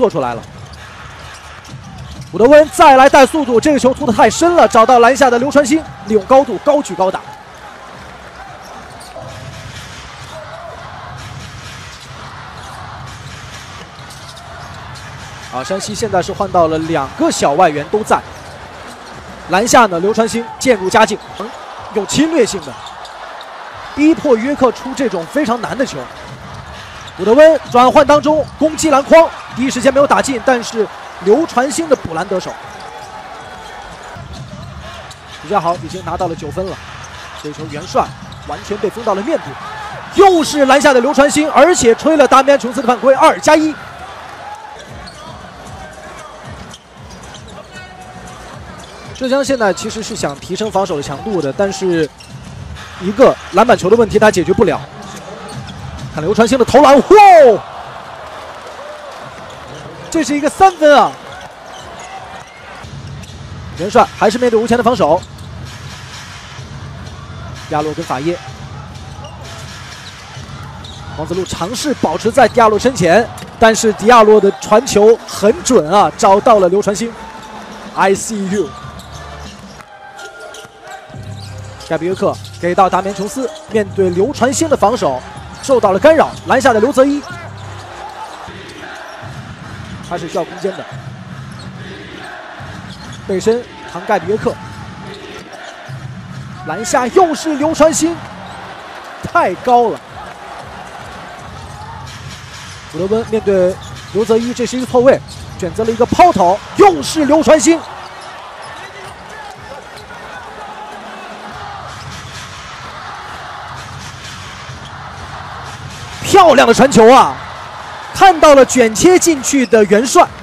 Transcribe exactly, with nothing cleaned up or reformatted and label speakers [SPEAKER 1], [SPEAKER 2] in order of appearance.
[SPEAKER 1] 做出来了。古德温再来带速度，这个球突得太深了，找到篮下的刘传兴，利用高度高举高打。啊，山西现在是换到了两个小外援都在，篮下呢，刘传兴渐入佳境，嗯，有侵略性的，逼迫约克出这种非常难的球。古德温转换当中攻击篮筐，第一时间没有打进，但是刘传兴的补篮得手，比较好，已经拿到了九分了。这球元帅完全被封到了面部，又是篮下的刘传兴，而且吹了达米安琼斯的犯规，二加一。浙江现在其实是想提升防守的强度的，但是一个篮板球的问题他解决不了。看刘传兴的投篮，哇！这是一个三分啊！元帅还是面对吴前的防守，迪亚洛跟法耶，王子路尝试保持在迪亚洛身前，但是迪亚洛的传球很准啊，找到了刘传兴。I see you。盖比约克给到达米安琼斯，面对刘传兴的防守受到了干扰，篮下的刘泽一，他是需要空间的，背身扛盖比约克，篮下又是刘传兴，太高了。古德温面对刘泽一，这是一个错位，选择了一个抛投，又是刘传兴。漂亮的传球啊！看到了卷切进去的元帅。